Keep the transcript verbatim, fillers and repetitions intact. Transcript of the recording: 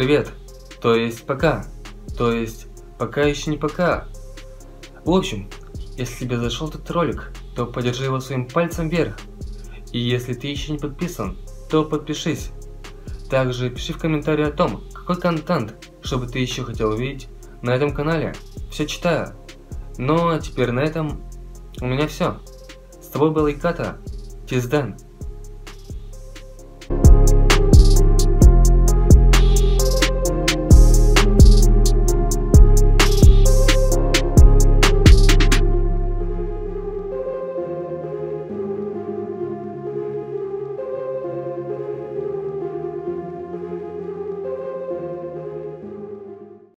привет, то есть пока, то есть пока еще не пока. В общем, если тебе зашел этот ролик, то поддержи его своим пальцем вверх. И если ты еще не подписан, то подпишись. Также пиши в комментарии о том, какой контент, чтобы ты еще хотел увидеть на этом канале. Все читаю. Ну а теперь на этом у меня все. С тобой был Иката. Тиздан.